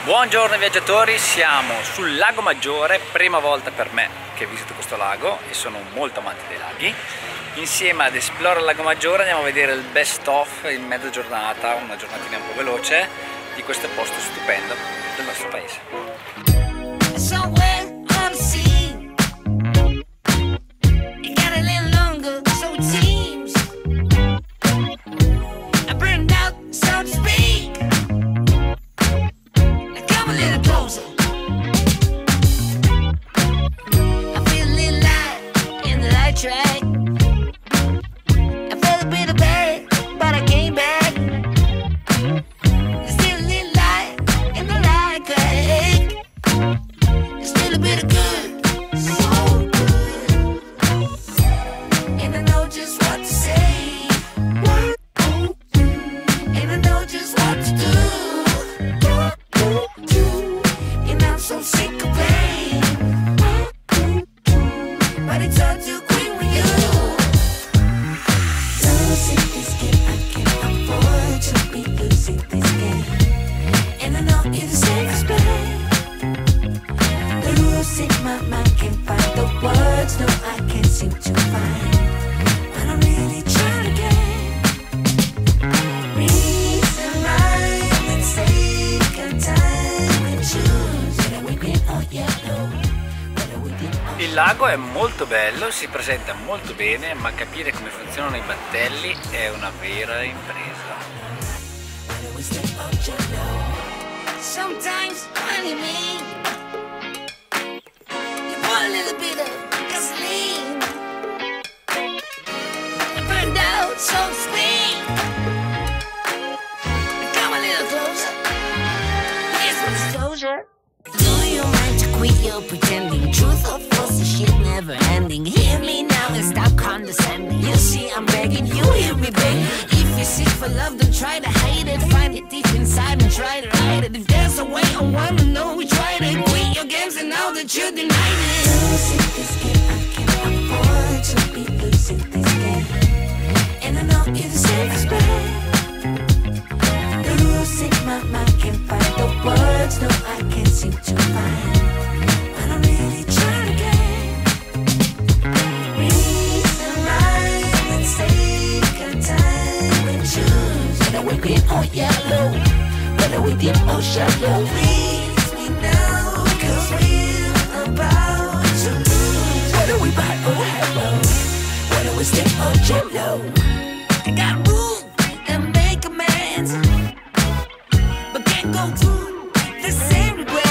Buongiorno viaggiatori, siamo sul Lago Maggiore, prima volta per me che visito questo lago e sono molto amante dei laghi. Insieme ad Esplora il Lago Maggiore andiamo a vedere il best of in mezza giornata, una giornatina un po' veloce, di questo posto stupendo del nostro paese. Il lago è molto bello, si presenta molto bene, ma capire come funzionano i battelli è una vera impresa. You're pretending truth or false, this shit never ending. Hear me now and stop condescending. You see I'm begging, you hear me begging. If you're sick for love, don't try to hide it. Find it deep inside and try to hide it. If there's a way, I wanna know we tried it. Quit your games and now that you denied it. Losing this game, I can't afford to be losing this game. And I know you're the safest bet. Losing my mind, can't find the words, no I can't seem to find. Or yellow, whether we deep or shallow. Please me now, cause we're about to lose. Whether we buy or hello, whether we stick or jello. I got room and make amends, but can't go through the same regret.